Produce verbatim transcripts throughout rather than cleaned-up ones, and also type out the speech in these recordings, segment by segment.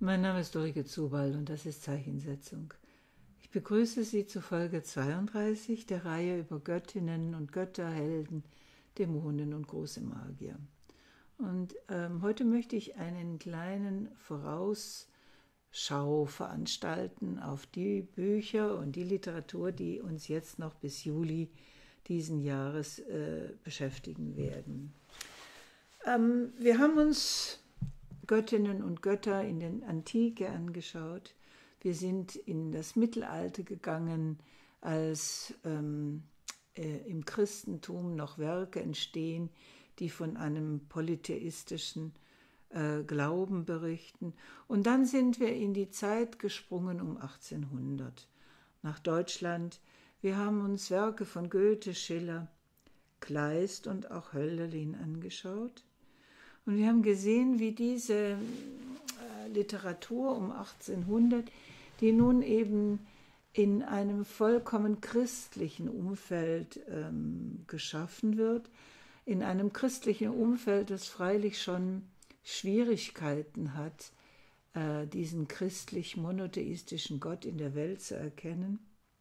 Mein Name ist Ulrike Zubald und das ist Zeichensetzung. Ich begrüße Sie zu Folge zweiunddreißig der Reihe über Göttinnen und Götter, Helden, Dämonen und große Magier. Und ähm, heute möchte ich einen kleinen Vorausschau veranstalten auf die Bücher und die Literatur, die uns jetzt noch bis Juli diesen Jahres äh, beschäftigen werden. Ähm, wir haben uns Göttinnen und Götter in der Antike angeschaut. Wir sind in das Mittelalter gegangen, als ähm, äh, im Christentum noch Werke entstehen, die von einem polytheistischen äh, Glauben berichten. Und dann sind wir in die Zeit gesprungen um achtzehnhundert nach Deutschland. Wir haben uns Werke von Goethe, Schiller, Kleist und auch Hölderlin angeschaut. Und wir haben gesehen, wie diese äh, Literatur um achtzehnhundert, die nun eben in einem vollkommen christlichen Umfeld ähm, geschaffen wird, in einem christlichen Umfeld, das freilich schon Schwierigkeiten hat, äh, diesen christlich-monotheistischen Gott in der Welt zu erkennen,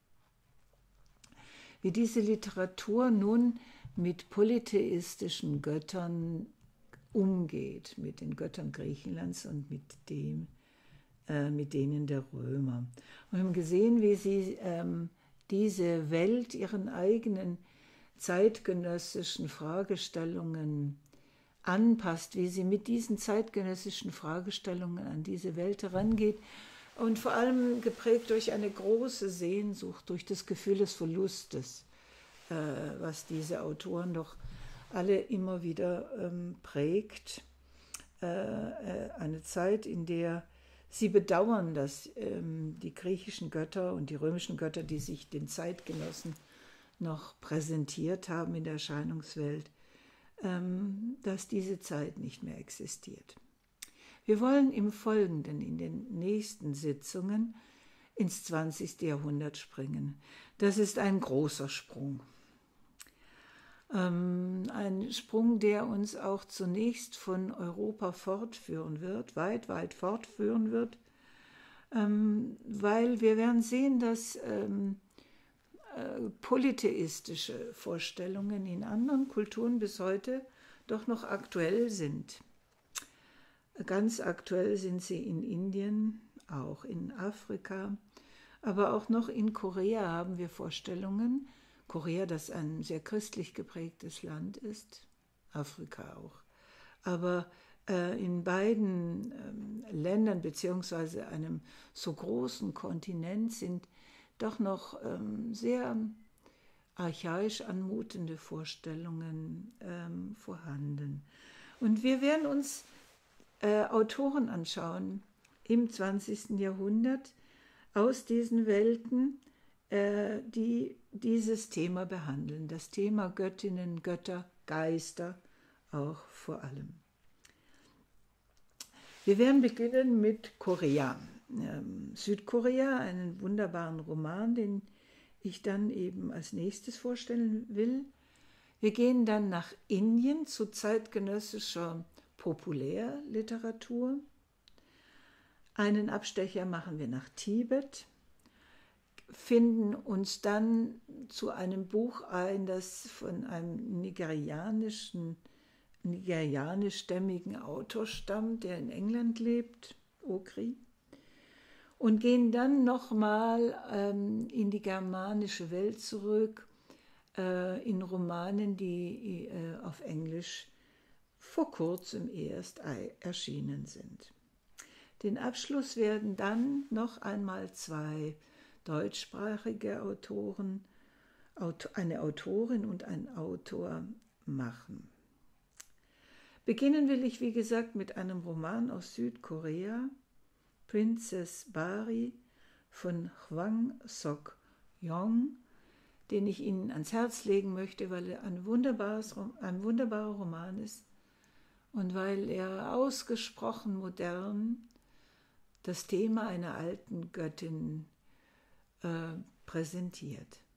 wie diese Literatur nun mit polytheistischen Göttern umgeht, mit den Göttern Griechenlands und mit, dem, äh, mit denen der Römer. Und wir haben gesehen, wie sie ähm, diese Welt ihren eigenen zeitgenössischen Fragestellungen anpasst, wie sie mit diesen zeitgenössischen Fragestellungen an diese Welt herangeht und vor allem geprägt durch eine große Sehnsucht, durch das Gefühl des Verlustes, äh, was diese Autoren doch alle immer wieder ähm, prägt. Äh, äh, eine Zeit, in der sie bedauern, dass ähm, die griechischen Götter und die römischen Götter, die sich den Zeitgenossen noch präsentiert haben in der Erscheinungswelt, ähm, dass diese Zeit nicht mehr existiert. Wir wollen im Folgenden, in den nächsten Sitzungen, ins zwanzigste Jahrhundert springen. Das ist ein großer Sprung. Ein Sprung, der uns auch zunächst von Europa fortführen wird, weit, weit fortführen wird, weil wir werden sehen, dass polytheistische Vorstellungen in anderen Kulturen bis heute doch noch aktuell sind. Ganz aktuell sind sie in Indien, auch in Afrika, aber auch noch in Korea haben wir Vorstellungen, Korea, das ein sehr christlich geprägtes Land ist, Afrika auch. Aber äh, in beiden ähm, Ländern beziehungsweise einem so großen Kontinent sind doch noch ähm, sehr archaisch anmutende Vorstellungen ähm, vorhanden. Und wir werden uns äh, Autoren anschauen im zwanzigsten Jahrhundert aus diesen Welten, die dieses Thema behandeln, das Thema Göttinnen, Götter, Geister auch vor allem. Wir werden beginnen mit Korea, ähm, Südkorea, einen wunderbaren Roman, den ich dann eben als nächstes vorstellen will. Wir gehen dann nach Indien zu zeitgenössischer Populärliteratur. Einen Abstecher machen wir nach Tibet, finden uns dann zu einem Buch ein, das von einem nigerianischen, nigerianischstämmigen Autor stammt, der in England lebt, Okri, und gehen dann nochmal ähm, in die germanische Welt zurück, äh, in Romanen, die äh, auf Englisch vor kurzem erst erschienen sind. Den Abschluss werden dann noch einmal zwei deutschsprachige Autoren, eine Autorin und ein Autor machen. Beginnen will ich, wie gesagt, mit einem Roman aus Südkorea, Princess Bari von Hwang Sok-yong, den ich Ihnen ans Herz legen möchte, weil er ein, wunderbares, ein wunderbarer Roman ist und weil er ausgesprochen modern das Thema einer alten Göttin präsentiert.